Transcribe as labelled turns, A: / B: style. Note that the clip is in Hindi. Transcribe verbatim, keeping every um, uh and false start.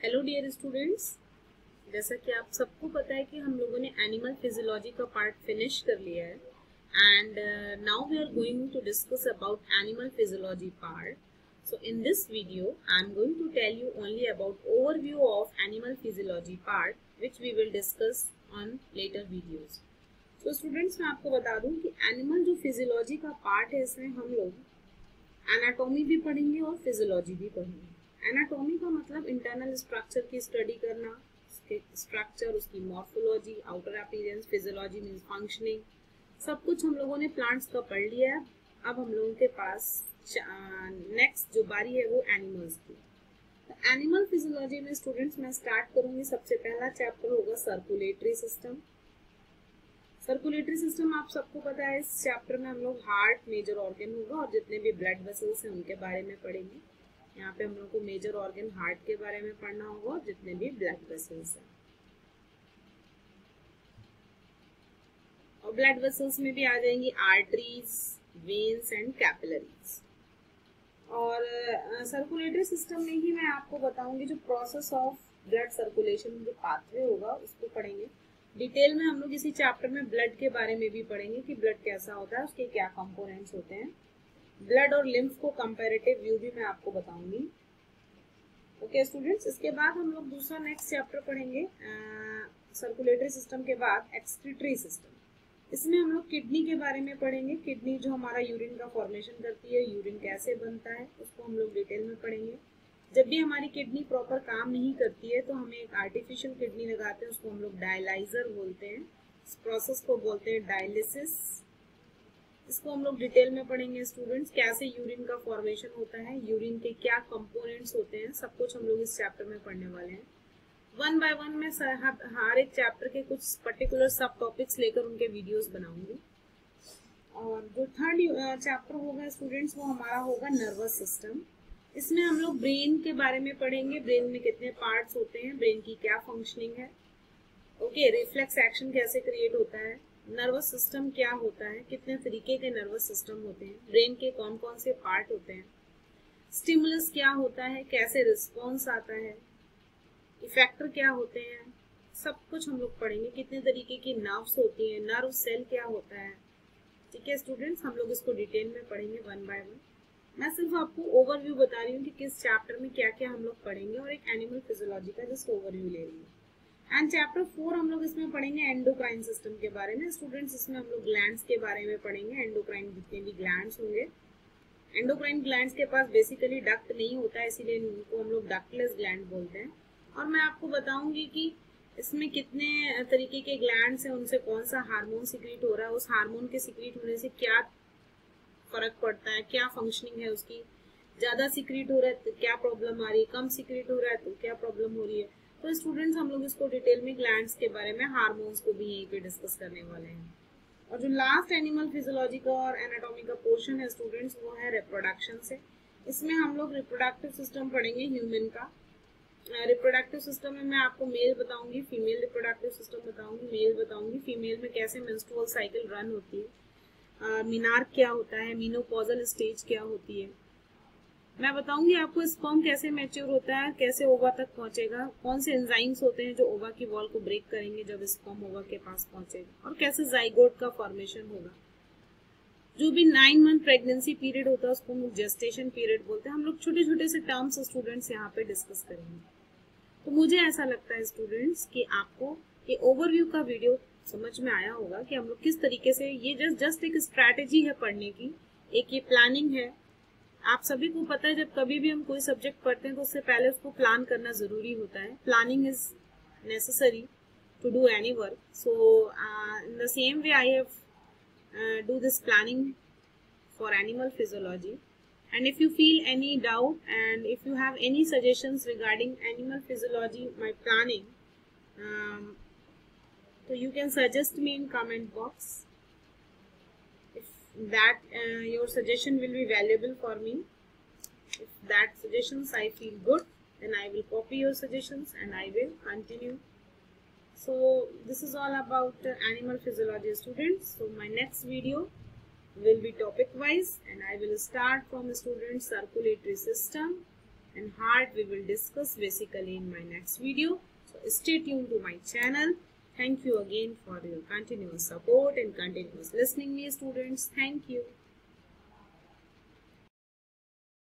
A: हेलो डियर स्टूडेंट्स, जैसा कि आप सबको पता है कि हम लोगों ने एनिमल फिजियोलॉजी का पार्ट फिनिश कर लिया है and now we are going to discuss about animal physiology part. So in this video I am going to tell you only about overview of animal physiology part which we will discuss on later videos. So students, मैं आपको बता दूं कि एनिमल जो फिजियोलॉजी का पार्ट है इसमें हम लोग एनाटॉमी भी पढ़ेंगे और फिजियोलॉजी भी पढ़ेंगे. एनाटॉमी का मतलब इंटरनल स्ट्रक्चर की स्टडी करना, उसके स्ट्रक्चर, उसकी morphology, outer appearance. Physiology means functioning. सब कुछ हम लोगों ने प्लांट्स का पढ़ लिया है. अब हम लोगों के पास नेक्स्ट जो बारी है वो एनिमल्स की. एनिमल फिजियोलॉजी में स्टूडेंट्स मैं स्टार्ट करूंगी. सबसे पहला चैप्टर होगा सर्कुलेटरी सिस्टम. सर्कुलेटरी सिस्टम आप सबको पता है. इस चैप्टर में हम लोग हार्ट मेजर ऑर्गन होगा और जितने भी ब्लड वेसल्स हैं उनके बारे में पढ़ेंगे. यहाँ पे हम लोग को मेजर ऑर्गन हार्ट के बारे में पढ़ना होगा और जितने भी ब्लड वेसल्स हैं. और ब्लड वेसल्स में भी आ जाएंगी आर्टरीज, वेन्स एंड कैपिलरीज. और सर्कुलेटरी uh, सिस्टम में ही मैं आपको बताऊंगी जो प्रोसेस ऑफ ब्लड सर्कुलेशन जो पाथवे होगा उसको पढ़ेंगे. डिटेल में हम लोग इसी चैप्टर में ब्लड के बारे में भी पढ़ेंगे कि ब्लड कैसा होता है, उसके क्या कंपोनेंट्स होते हैं. ब्लड और लिम्फ को कंपैरेटिव व्यू भी मैं आपको बताऊंगी. ओके स्टूडेंट्स, इसके बाद हम लोग दूसरा नेक्स्ट चैप्टर पढ़ेंगे सर्कुलेटरी सिस्टम के बाद एक्सक्रीटरी सिस्टम. इसमें हम लोग किडनी के बारे में पढ़ेंगे. किडनी जो हमारा यूरिन का फॉर्मेशन करती है, यूरिन कैसे बनता है उसको हम लोग डिटेल में पढ़ेंगे. जब भी हमारी किडनी प्रॉपर काम नहीं करती है तो हमें एक आर्टिफिशियल किडनी लगाते हैं, उसको हम लोग डायलाइजर बोलते हैं. इस प्रोसेस को बोलते हैं डायलिसिस. इसको हम लोग डिटेल में पढ़ेंगे स्टूडेंट्स. कैसे यूरिन का फॉर्मेशन होता है, यूरिन के क्या कंपोनेंट्स होते हैं, सब कुछ हम लोग इस चैप्टर में पढ़ने वाले हैं. वन बाय वन में हर एक चैप्टर के कुछ पर्टिकुलर सब टॉपिक्स लेकर उनके वीडियोस बनाऊंगी. और जो थर्ड चैप्टर होगा स्टूडेंट्स वो हमारा होगा नर्वस सिस्टम. इसमें हम लोग ब्रेन के बारे में पढ़ेंगे. ब्रेन में कितने पार्ट्स होते हैं, ब्रेन की क्या फंक्शनिंग है, ओके, रिफ्लेक्स एक्शन कैसे क्रिएट होता है, नर्वस सिस्टम क्या होता है, कितने तरीके के नर्वस सिस्टम होते हैं, ब्रेन के कौन कौन से पार्ट होते हैं, स्टिमुलस क्या होता है, कैसे रिस्पॉन्स आता है, इफेक्टर क्या होते हैं, सब कुछ हम लोग पढ़ेंगे. कितने तरीके की नर्व्स होती हैं, नर्व सेल क्या होता है. ठीक है स्टूडेंट्स, हम लोग इसको डिटेल में पढ़ेंगे वन बाय वन. मैं सिर्फ आपको ओवरव्यू बता रही हूँ कि किस चैप्टर में क्या क्या हम लोग पढ़ेंगे और एक एनिमल फिजियोलॉजी का जस्ट ओवरव्यू ले रही हूँ. एंड चैप्टर फोर हम लोग इसमें पढ़ेंगे एंडोक्राइन सिस्टम के बारे में. स्टूडेंट्स, इसमें हम लोग ग्लैंड्स के बारे में पढ़ेंगे. एंडोक्राइन जितने भी ग्लैंड्स होंगे, एंडोक्राइन ग्लैंड्स के पास बेसिकली डक्ट नहीं होता है, इसीलिए इनको हम लोग डक्टलेस ग्लैंड बोलते हैं. और मैं आपको बताऊंगी कि इसमें कितने तरीके के ग्लैंड्स हैं, उनसे कौन सा हार्मोन सिक्रीट हो रहा है, उस हार्मोन के सिक्रीट होने से क्या फर्क पड़ता है, क्या फंक्शनिंग है उसकी. ज्यादा सिक्रीट हो रहा है तो क्या प्रॉब्लम आ रही है, कम सिक्रीट हो रहा है तो क्या प्रॉब्लम हो रही है. तो स्टूडेंट्स, हम लोग इसको डिटेल में ग्लैंड्स के बारे में, हार्मोन्स को भी यहीं पे डिस्कस करने वाले हैं. और जो लास्ट एनिमल फिजियोलॉजी का और एनाटॉमी का पोर्शन है स्टूडेंट्स वो है रिप्रोडक्शन से. इसमें हम लोग रिप्रोडक्टिव सिस्टम पढ़ेंगे ह्यूमन का. रिप्रोडक्टिव सिस्टम में मैं आपको मेल बताऊंगी, फीमेल रिप्रोडक्टिव सिस्टम बताऊंगी, मेल बताऊंगी. फीमेल में कैसे मेंस्ट्रुअल साइकिल रन होती है, मिनार्क क्या होता है, मीनोपॉजल स्टेज क्या होती है. मैं बताऊंगी आपको स्पर्म कैसे मैच्योर होता है, कैसे ओवा तक पहुंचेगा, कौन से एंजाइम्स होते हैं जो ओवा की वॉल को ब्रेक करेंगे जब स्पर्म ओवा के पास पहुंचेगा, और कैसे जाइगोट का फॉर्मेशन होगा. जो भी नाइन मंथ प्रेगनेंसी पीरियड होता है उसको हम लोग जेस्टेशन पीरियड बोलते हैं. हम लोग छोटे छोटे से टर्म्स स्टूडेंट्स यहाँ पे डिस्कस करेंगे. तो मुझे ऐसा लगता है स्टूडेंट्स कि आपको ये ओवरव्यू का वीडियो समझ में आया होगा कि हम लोग किस तरीके से, ये जस्ट जस्ट एक स्ट्रैटेजी है पढ़ने की, एक ये प्लानिंग है. आप सभी को पता है जब कभी भी हम कोई सब्जेक्ट पढ़ते हैं तो उससे पहले उसको प्लान करना जरूरी होता है. Planning is necessary to do any work. So in the same way I have do this planning for animal physiology. And if you feel any doubt and if you have any suggestions regarding animal physiology, my planning, um, so you can suggest me in comment box. If that uh, your suggestion will be valuable for me, if that suggestions I feel good, then I will copy your suggestions and I will continue. So this is all about uh, animal physiology students. So my next video will be topic wise and I will start from the student circulatory system and heart we will discuss basically in my next video. So stay tuned to my channel. Thank you again for your continuous support and continuous listening me, students. Thank you.